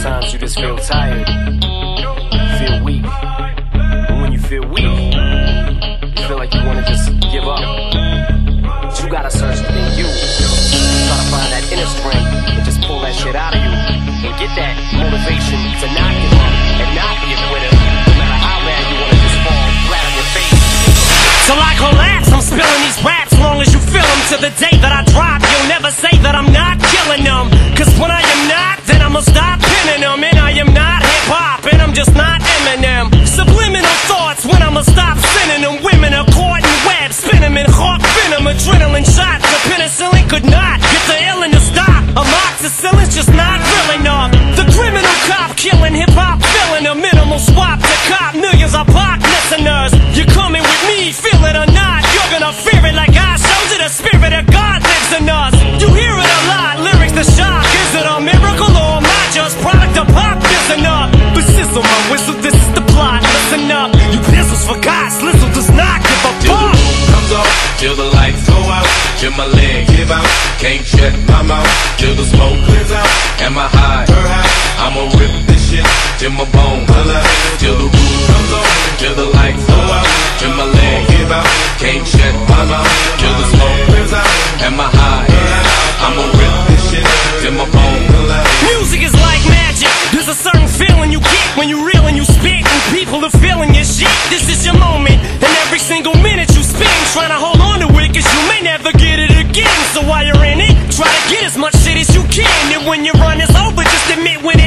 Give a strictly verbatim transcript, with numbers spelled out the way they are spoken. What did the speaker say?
Sometimes you just feel tired, feel weak. And when you feel weak, you feel like you wanna just give up. But you gotta search within you. Try to find that inner strength and just pull that shit out of you. And get that motivation to not give up and not be a quitter. No matter how bad you wanna just fall flat on your face. So I collapse, I'm spilling these raps long as you feel them. To the day that I drop, you'll never say that I'm not killing them. Cause when I am not, then I'ma stop pinning them. And I am not hip-hop, and I'm just not Eminem. Subliminal thoughts when I'ma stop sending them. Women are caught in webs, spin them in hawk venom. Adrenaline shots, the penicillin could not get the illin' to stop. Amoxicillin's just not real enough. The criminal cop killing hip-hop, filling a minimal swap to cop. Millions of pop listeners, you're coming with me, feel it or not. You're gonna fear it like I showed you. The spirit of God lives in us. You hear it a lot, lyrics the shock. Is it a miracle or am I just product of pop? Listen up, but sizzle my whistle, this is the plot. Listen up, you pistols for God, Slizzle does not give a fuck. Comes off, till the lights go out, till my leg give out, can't shut my mouth, till the smoke clears out. Am I high? I'ma rip this shit till my bone holla, till the roof comes off, till the lights go out, till my leg give out, can't shut my mouth, till the smoke clears out. Am I high? I'ma rip this shit till my bone holla. Music is like magic. There's a certain feeling you get when you reel and you spit, and people are feeling your shit. This is your moment, and every single minute you spend trying to hold on to it, cause you may never get it again. So while you're in it, try to get as much shit as you can. And when your run is over, just admit when